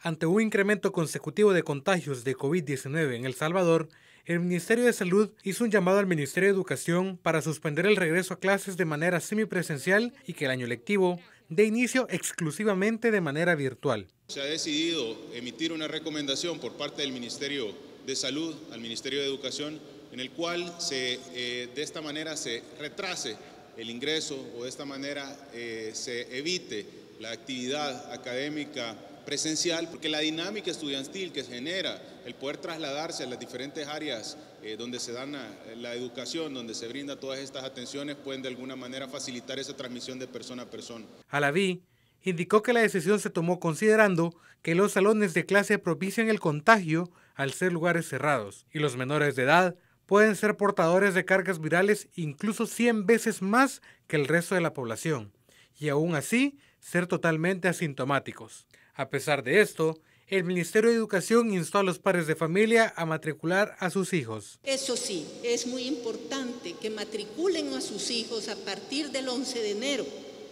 Ante un incremento consecutivo de contagios de COVID-19 en El Salvador, el Ministerio de Salud hizo un llamado al Ministerio de Educación para suspender el regreso a clases de manera semipresencial y que el año lectivo dé inicio exclusivamente de manera virtual. Se ha decidido emitir una recomendación por parte del Ministerio de Salud al Ministerio de Educación en el cual de esta manera se retrase el ingreso o de esta manera se evite la actividad académica presencial, porque la dinámica estudiantil que genera el poder trasladarse a las diferentes áreas donde se dan la educación, donde se brinda todas estas atenciones, pueden de alguna manera facilitar esa transmisión de persona a persona. Alaví indicó que la decisión se tomó considerando que los salones de clase propician el contagio al ser lugares cerrados y los menores de edad pueden ser portadores de cargas virales incluso 100 veces más que el resto de la población y aún así ser totalmente asintomáticos. A pesar de esto, el Ministerio de Educación instó a los padres de familia a matricular a sus hijos. Eso sí, es muy importante que matriculen a sus hijos a partir del 11 de enero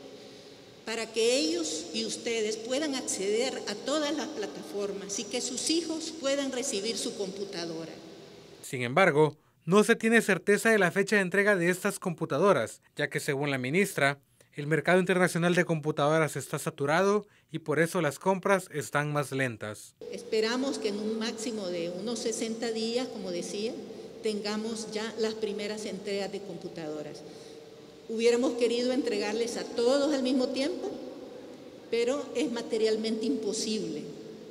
para que ellos y ustedes puedan acceder a todas las plataformas y que sus hijos puedan recibir su computadora. Sin embargo, no se tiene certeza de la fecha de entrega de estas computadoras, ya que según la ministra, el mercado internacional de computadoras está saturado y por eso las compras están más lentas. Esperamos que en un máximo de unos 60 días, como decía, tengamos ya las primeras entregas de computadoras. Hubiéramos querido entregarles a todos al mismo tiempo, pero es materialmente imposible.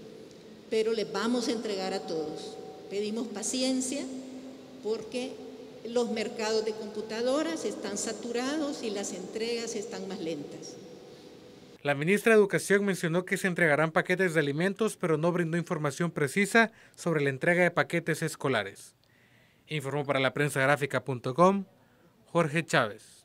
Pero les vamos a entregar a todos. Pedimos paciencia porque los mercados de computadoras están saturados y las entregas están más lentas. La ministra de Educación mencionó que se entregarán paquetes de alimentos, pero no brindó información precisa sobre la entrega de paquetes escolares. Informó para la prensagráfica.com Jorge Chávez.